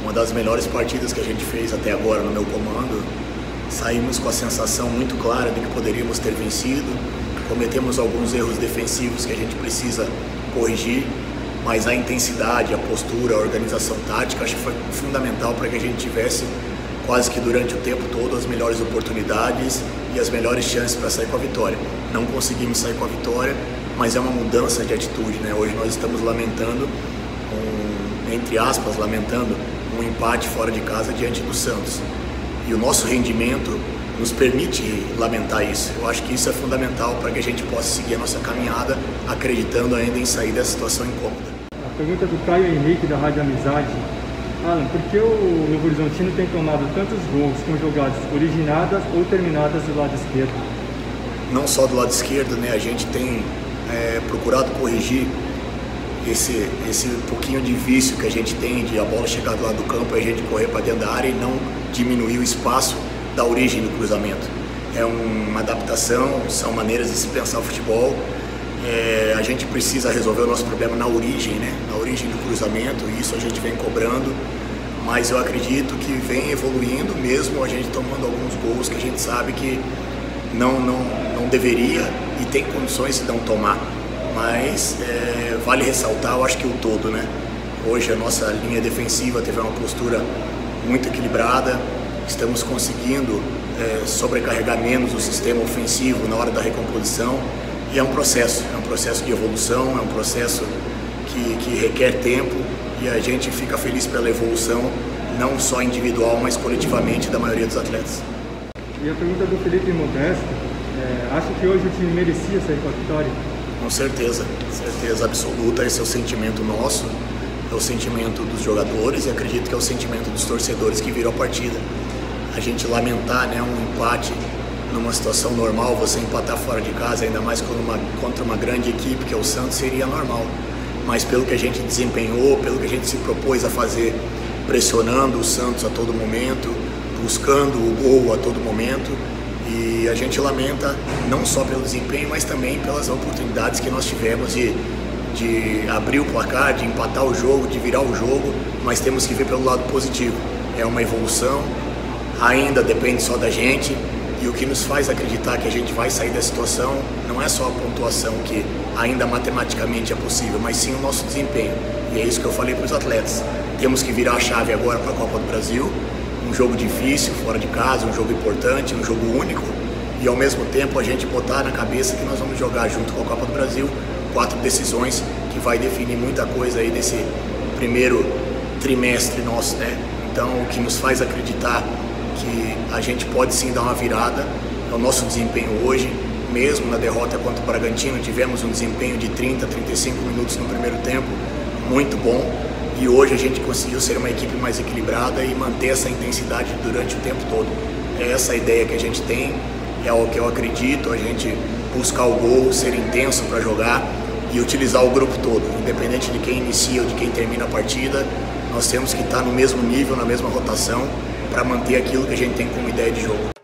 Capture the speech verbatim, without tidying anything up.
uma das melhores partidas que a gente fez até agora no meu comando. Saímos com a sensação muito clara de que poderíamos ter vencido, cometemos alguns erros defensivos que a gente precisa corrigir, mas a intensidade, a postura, a organização tática acho que foi fundamental para que a gente tivesse quase que durante o tempo todo as melhores oportunidades e as melhores chances para sair com a vitória. Não conseguimos sair com a vitória, mas é uma mudança de atitude, né? Hoje nós estamos lamentando, um, entre aspas, lamentando um empate fora de casa diante do Santos. E o nosso rendimento nos permite lamentar isso. Eu acho que isso é fundamental para que a gente possa seguir a nossa caminhada, acreditando ainda em sair dessa situação incômoda. A pergunta do Caio Henrique, da Rádio Amizade. Alan, por que o Novo Horizontino tem tomado tantos gols com jogadas originadas ou terminadas do lado esquerdo? Não só do lado esquerdo, né? A gente tem é, procurado corrigir esse, esse pouquinho de vício que a gente tem de a bola chegar do lado do campo e a gente correr para dentro da área e não diminuir o espaço da origem do cruzamento. É uma adaptação, são maneiras de se pensar o futebol. É, a gente precisa resolver o nosso problema na origem, né? Na origem do cruzamento, e isso a gente vem cobrando, mas eu acredito que vem evoluindo mesmo a gente tomando alguns gols que a gente sabe que não, não, não deveria e tem condições de não tomar. Mas é, vale ressaltar, eu acho que o todo, né? Hoje a nossa linha defensiva teve uma postura muito equilibrada, estamos conseguindo é, sobrecarregar menos o sistema ofensivo na hora da recomposição. E é um processo, é um processo de evolução, é um processo que, que requer tempo e a gente fica feliz pela evolução, não só individual, mas coletivamente da maioria dos atletas. E a pergunta do Felipe Modesto, é, acha que hoje o time merecia sair com a vitória? Com certeza, certeza absoluta, esse é o sentimento nosso, é o sentimento dos jogadores e acredito que é o sentimento dos torcedores que viram a partida. A gente lamentar, né, um empate numa situação normal, você empatar fora de casa, ainda mais contra uma, contra uma grande equipe que é o Santos, seria normal. Mas pelo que a gente desempenhou, pelo que a gente se propôs a fazer, pressionando o Santos a todo momento, buscando o gol a todo momento, e a gente lamenta não só pelo desempenho, mas também pelas oportunidades que nós tivemos de, de abrir o placar, de empatar o jogo, de virar o jogo, mas temos que ver pelo lado positivo. É uma evolução, ainda depende só da gente. E o que nos faz acreditar que a gente vai sair da situação não é só a pontuação, que ainda matematicamente é possível, mas sim o nosso desempenho. E é isso que eu falei para os atletas. Temos que virar a chave agora para a Copa do Brasil, um jogo difícil, fora de casa, um jogo importante, um jogo único, e ao mesmo tempo a gente botar na cabeça que nós vamos jogar junto com a Copa do Brasil quatro decisões que vai definir muita coisa aí desse primeiro trimestre nosso, né? Então o que nos faz acreditar que a gente pode sim dar uma virada é o nosso desempenho hoje. Mesmo na derrota contra o Bragantino, tivemos um desempenho de trinta, trinta e cinco minutos no primeiro tempo, muito bom, e hoje a gente conseguiu ser uma equipe mais equilibrada e manter essa intensidade durante o tempo todo. É essa a ideia que a gente tem, é o que eu acredito, a gente buscar o gol, ser intenso para jogar e utilizar o grupo todo, independente de quem inicia ou de quem termina a partida, nós temos que estar no mesmo nível, na mesma rotação, para manter aquilo que a gente tem como ideia de jogo.